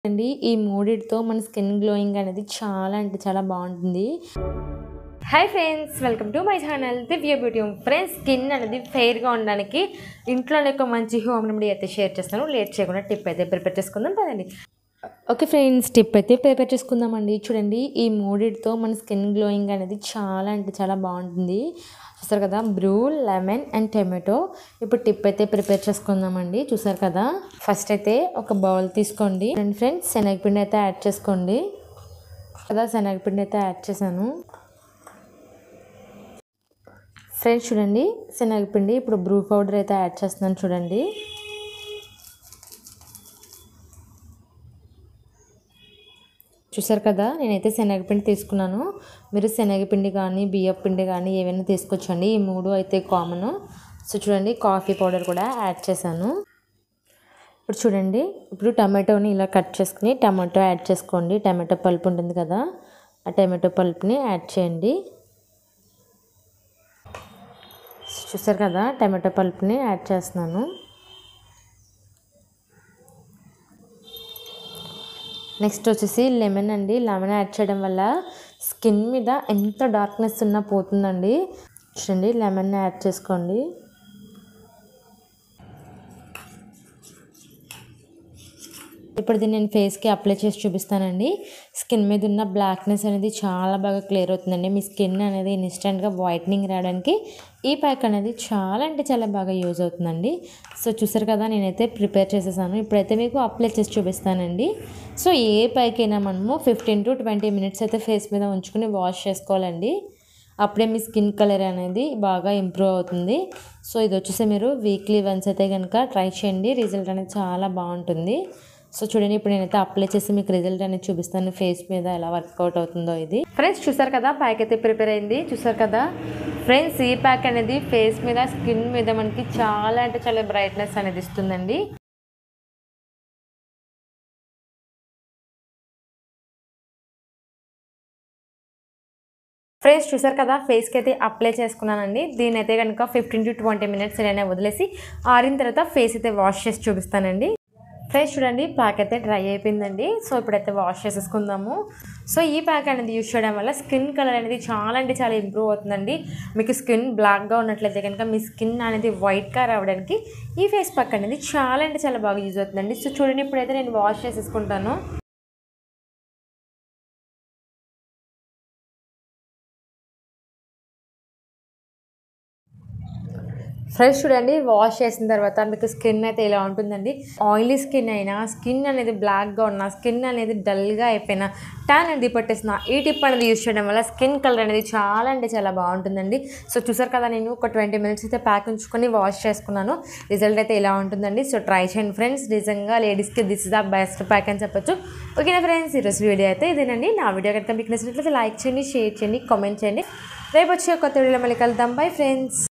అండి ఈ మూడిటితో మన స్కిన్ గ్లోయింగ్ అనేది చాలా అంటే చాలా బాగుంటుంది. Hi friends, welcome to my channel Divya beauty home. Friends, skin అనేది ఫెయిర్గా ఉండడానికి ఇంట్లోనే ఒక మంచి హోమ్ రెమెడీ అయితే షేర్ చేస్తాను. లేట్ చేయకుండా టిప్ అయితే ప్రిపేర్ చేసుకుందాం పదండి. ఓకే ఫ్రెండ్స్, టిప్ అయితే ప్రిపేర్ చేసుకుందామండి. చూడండి, ఈ మూడిటితో మన స్కిన్ గ్లోయింగ్ అనేది చాలా అంటే చాలా బాగుంటుంది. చూసారు కదా, బ్రూ, లెమన్ అండ్ టమాటో. ఇప్పుడు టిప్ అయితే ప్రిపేర్ చేసుకుందామండి. చూసారు కదా, ఫస్ట్ అయితే ఒక బౌల్ తీసుకోండి అండ్ ఫ్రెండ్స్ శనగపిండి అయితే యాడ్ చేసుకోండి కదా. శనగపిండి అయితే యాడ్ చేశాను ఫ్రెండ్స్. చూడండి, శనగపిండి ఇప్పుడు బ్రూ పౌడర్ అయితే యాడ్ చేస్తున్నాను. చూడండి, చూసారు కదా, నేనైతే శనగపిండి తీసుకున్నాను. మీరు శనగపిండి కానీ బియ్యపిండి కానీ ఏవైనా తీసుకొచ్చండి. ఈ మూడు అయితే కామన్. సో చూడండి, కాఫీ పౌడర్ కూడా యాడ్ చేశాను. ఇప్పుడు చూడండి, ఇప్పుడు టమాటోని ఇలా కట్ చేసుకుని టమాటో యాడ్ చేసుకోండి. టమాటో పల్ప్ ఉంటుంది కదా, ఆ టమాటో పల్ప్ని యాడ్ చేయండి. చూసారు కదా, టమాటో పల్ప్ని యాడ్ చేస్తున్నాను. నెక్స్ట్ వచ్చేసి లెమన్ అండి. లెమన్ యాడ్ చేయడం వల్ల స్కిన్ మీద ఎంత డార్క్నెస్ ఉన్నా పోతుందండి. చూడండి, లెమన్ యాడ్ చేసుకోండి. ఇప్పుడు దీన్ని నేను ఫేస్కి అప్లై చేసి చూపిస్తానండి. స్కిన్ మీద ఉన్న బ్లాక్నెస్ అనేది చాలా బాగా క్లియర్ అవుతుందండి. మీ స్కిన్ అనేది ఇన్స్టెంట్గా వైట్నింగ్ రావడానికి ఈ ప్యాక్ అనేది చాలా అంటే చాలా బాగా యూజ్ అవుతుందండి. సో చూసారు కదా, నేనైతే ప్రిపేర్ చేసేసాను. ఇప్పుడైతే మీకు అప్లై చేసి చూపిస్తానండి. సో ఏ ప్యాక్ అయినా మనము 15 to 20 minutes అయితే ఫేస్ మీద ఉంచుకుని వాష్ చేసుకోవాలండి. అప్పుడే మీ స్కిన్ కలర్ అనేది బాగా ఇంప్రూవ్ అవుతుంది. సో ఇది వచ్చేసి మీరు వీక్లీ వన్స్ అయితే కనుక ట్రై చేయండి. రిజల్ట్ అనేది చాలా బాగుంటుంది. సో చూడండి, ఇప్పుడు నేనైతే అప్లై చేసి మీకు రిజల్ట్ అనేది చూపిస్తాను ఫేస్ మీద ఎలా వర్కౌట్ అవుతుందో. ఇది ఫ్రెండ్స్ చూసారు కదా, ప్యాక్ అయితే ప్రిపేర్ అయింది. చూసారు కదా ఫ్రెండ్స్, ఈ ప్యాక్ అనేది ఫేస్ మీద స్కిన్ మీద మనకి చాలా అంటే చాలా బ్రైట్నెస్ అనేది ఇస్తుందండి. ఫ్రెండ్స్ చూసారు కదా, ఫేస్కి అయితే అప్లై చేసుకున్నానండి. దీని అయితే కనుక 15 to 20 minutes అయినా వదిలేసి ఆరిన తర్వాత ఫేస్ అయితే వాష్ చేసి చూపిస్తానండి. ఫ్రెండ్స్ చూడండి, ప్యాక్ అయితే డ్రై అయిపోయిందండి. సో ఇప్పుడైతే వాష్ చేసేసుకుందాము. సో ఈ ప్యాక్ అనేది యూజ్ చేయడం వల్ల స్కిన్ కలర్ అనేది చాలా అంటే చాలా ఇంప్రూవ్ అవుతుందండి. మీకు స్కిన్ బ్లాక్గా ఉన్నట్లయితే కనుక మీ స్కిన్ అనేది వైట్గా రావడానికి ఈ ఫేస్ ప్యాక్ అనేది చాలా అంటే చాలా బాగా యూజ్ అవుతుందండి. సో చూడండి, ఇప్పుడైతే నేను వాష్ చేసేసుకుంటాను. ఫ్రెష్ చూడండి, వాష్ చేసిన తర్వాత మీకు స్కిన్ అయితే ఇలా ఉంటుందండి. ఆయిలీ స్కిన్ అయినా, స్కిన్ అనేది బ్లాక్గా ఉన్న, స్కిన్ అనేది డల్గా అయిపోయినా, ట్యాన్ అనేది పట్టేసిన ఈ టిప్ అనేది యూజ్ చేయడం వల్ల స్కిన్ కలర్ అనేది చాలా అంటే చాలా బాగుంటుందండి. సో చూసారు కదా, నేను ఒక 20 minutes అయితే ప్యాక్ ఉంచుకొని వాష్ చేసుకున్నాను. రిజల్ట్ అయితే ఇలా ఉంటుందండి. సో ట్రై చేయండి ఫ్రెండ్స్. నిజంగా లేడీస్కి this is the best pack అని చెప్పొచ్చు. ఓకేనా ఫ్రెండ్స్, ఈరోజు వీడియో అయితే ఇదేనండి. నా వీడియో కనుక మీకు నచ్చినట్లయితే లైక్ చేయండి, షేర్ చేయండి, కామెంట్ చేయండి. రేపు వచ్చే కొత్త వీడియోలో మళ్ళీ కలుద్దాం. Bye friends.